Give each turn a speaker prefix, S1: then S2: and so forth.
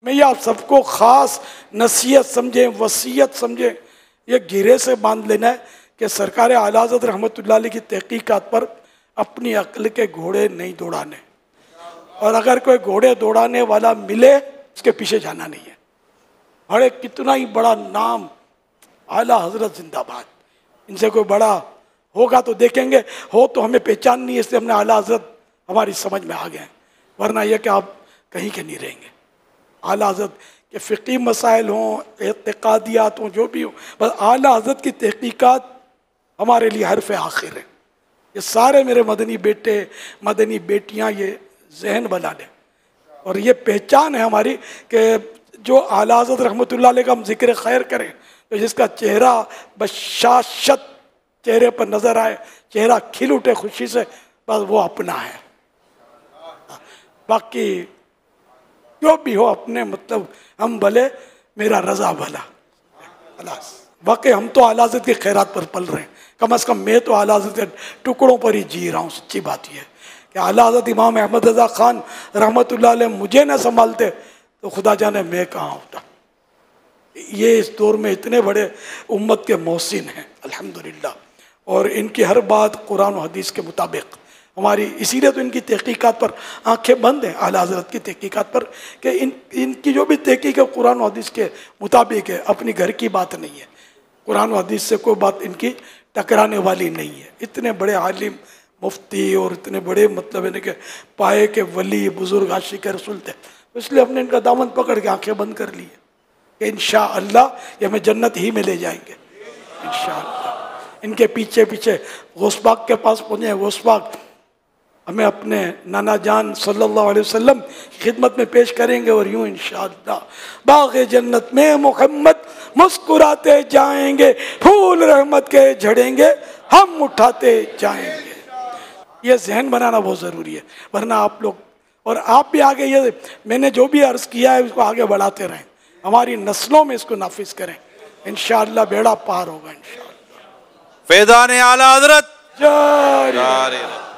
S1: मैं ये आप सबको ख़ास नसीहत समझें, वसीयत समझें, ये गिरे से बांध लेना है कि सरकार आला हज़रत रहमतुल्लाह अलैह की तहकीकात पर अपनी अक्ल के घोड़े नहीं दौड़ाने, और अगर कोई घोड़े दौड़ाने वाला मिले उसके पीछे जाना नहीं है। अरे कितना ही बड़ा नाम, आला हज़रत जिंदाबाद, इनसे कोई बड़ा होगा तो देखेंगे, हो तो हमें पहचान नहीं है, इसलिए हमने आला हज़रत हमारी समझ में आ गए, वरना यह कि आप कहीं के नहीं रहेंगे। आला हज़रत के फ़िक़ी मसाइल हों, एतक़ादियात हों, जो भी हो, बस आला हज़रत की तहक़ीक़ात हमारे लिए हर्फ़ आखिर है। ये सारे मेरे मदनी बेटे, मदनी बेटियां ये जहन बना लें, और ये पहचान है हमारी कि जो आला हज़रत रहमतुल्लाह अलैह का हम ज़िक्र खैर करें तो जिसका चेहरा बशाशत चेहरे पर नज़र आए, चेहरा खिल उठे खुशी से, बस वो अपना है। बाकी जो भी हो अपने मतलब हम भले, मेरा रज़ा भला। वाकई हम तो आला हज़रत की खैरात पर पल रहे हैं, कम अज़ कम मैं तो आला हज़रत के टुकड़ों पर ही जी रहा हूँ। सच्ची बात यह है कि आला हज़रत इमाम अहमद रज़ा ख़ान रहमतुल्लाह अलैह मुझे न संभालते तो खुदा जाने मैं कहाँ होता। ये इस दौर में इतने बड़े उम्मत के मोहसिन हैं अल्हम्दुलिल्लाह, और इनकी हर बात कुरान और हदीस के मुताबिक हमारी, इसीलिए तो इनकी तहक़ीक़ात पर आंखें बंद हैं, आला हज़रत की तहक़ीक़ात पर, कि इनकी जो भी तहक़ीक़ है कुरान और हदीस के मुताबिक है, अपनी घर की बात नहीं है। कुरान और हदीस से कोई बात इनकी टकराने वाली नहीं है। इतने बड़े आलिम, मुफ्ती और इतने बड़े मतलब है कि पाए के वली, बुज़ुर्ग, आशिक़ रसूल थे, तो इसलिए हमने इनका दामन पकड़ के आंखें बंद कर ली है कि इंशाअल्लाह ये हमें जन्नत ही में ले जाएंगे इंशाअल्लाह। इनके पीछे पीछे गौसबाग के पास पहुँचे, गौसबाग हमें अपने नाना जान सल्लल्लाहु अलैहि वसल्लम की खिदमत में पेश करेंगे, और यूँ इंशाअल्लाह बाग़े जन्नत में मोहम्मद मुस्कुराते जाएंगे, फूल रहमत के झड़ेंगे, हम उठाते जाएंगे। ये जहन बनाना बहुत ज़रूरी है, वरना आप लोग और आप भी आगे, ये मैंने जो भी अर्ज़ किया है उसको आगे बढ़ाते रहें, हमारी नस्लों में इसको नाफिज करें, इंशाअल्लाह बेड़ा पार होगा इंशाअल्लाह।
S2: फैज़ान आला हज़रत
S1: जारी।